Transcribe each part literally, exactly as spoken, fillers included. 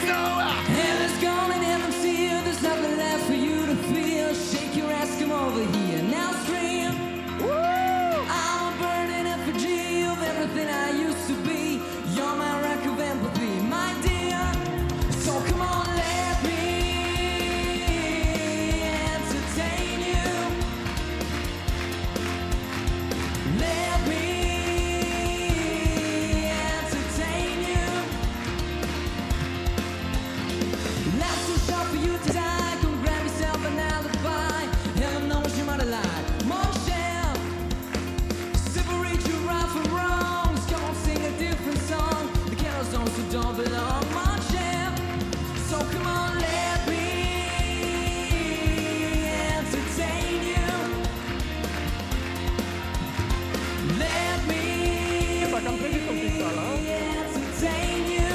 go. Heaven's gone and heaven's here. There's nothing left for you to feel. Shake your ass, come over here. Now scream. Woo! I'm a burning effigy of everything I used to be. You're my wreck of empathy, my dear. So come on, let me entertain you. Let me entertain you. Life's too short for you to die. Come grab yourself an alibi. Heaven knows you might have lied. Moshel, separate you right from wrong. Let's go and sing a different song. The candles don't, so don't belong. Moshel, so come on, let me entertain you. Let me Kita akan pergi ke kita lah. entertain you.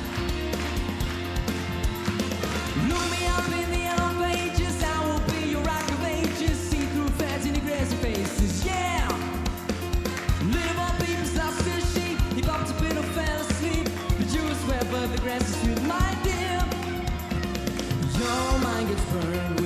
Look me up in the yellow pages. I will be your rock of ages. See through fans in the grassy faces. Yeah. Little more people's lost their sheep. He popped up and fell asleep. But you swear, but the grass is sweet, my dear. Your mind gets burned.